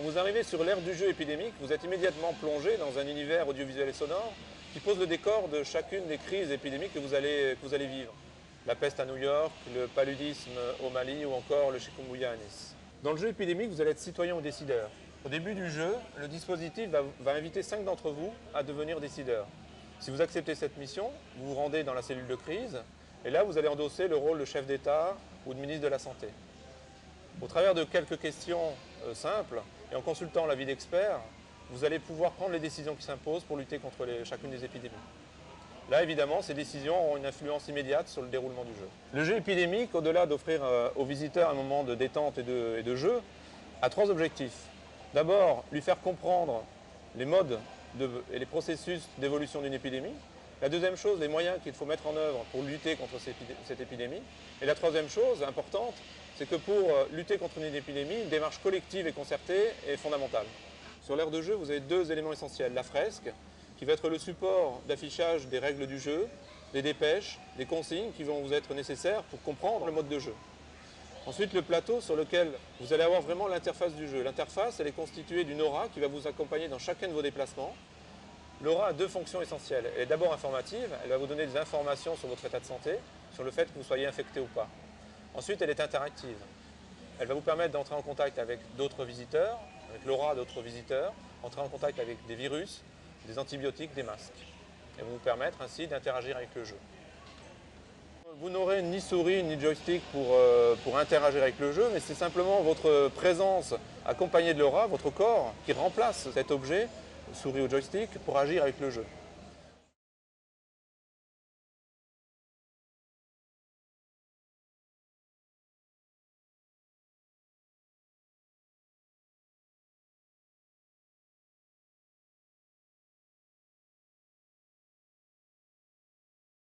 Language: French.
Quand vous arrivez sur l'ère du jeu épidémique, vous êtes immédiatement plongé dans un univers audiovisuel et sonore qui pose le décor de chacune des crises épidémiques que vous allez vivre. La peste à New York, le paludisme au Mali ou encore le chikungunya à Nice. Dans le jeu épidémique, vous allez être citoyen ou décideur. Au début du jeu, le dispositif va inviter 5 d'entre vous à devenir décideurs. Si vous acceptez cette mission, vous vous rendez dans la cellule de crise et là, vous allez endosser le rôle de chef d'État ou de ministre de la Santé. Au travers de quelques questions simples et en consultant l'avis d'experts, vous allez pouvoir prendre les décisions qui s'imposent pour lutter contre chacune des épidémies. Là, évidemment, ces décisions auront une influence immédiate sur le déroulement du jeu. Le jeu épidémique, au-delà d'offrir aux visiteurs un moment de détente et de jeu, a 3 objectifs. D'abord, lui faire comprendre les modes et les processus d'évolution d'une épidémie. La deuxième chose, les moyens qu'il faut mettre en œuvre pour lutter contre cette épidémie. Et la troisième chose importante, c'est que pour lutter contre une épidémie, une démarche collective et concertée est fondamentale. Sur l'aire de jeu, vous avez 2 éléments essentiels. La fresque, qui va être le support d'affichage des règles du jeu, des dépêches, des consignes qui vont vous être nécessaires pour comprendre le mode de jeu. Ensuite, le plateau sur lequel vous allez avoir vraiment l'interface du jeu. L'interface, elle est constituée d'une aura qui va vous accompagner dans chacun de vos déplacements. L'aura a 2 fonctions essentielles. Elle est d'abord informative, elle va vous donner des informations sur votre état de santé, sur le fait que vous soyez infecté ou pas. Ensuite, elle est interactive. Elle va vous permettre d'entrer en contact avec d'autres visiteurs, avec l'aura d'autres visiteurs, entrer en contact avec des virus, des antibiotiques, des masques. Et vous permettre ainsi d'interagir avec le jeu. Vous n'aurez ni souris ni joystick pour interagir avec le jeu, mais c'est simplement votre présence accompagnée de l'aura, votre corps, qui remplace cet objet, souris ou joystick, pour agir avec le jeu.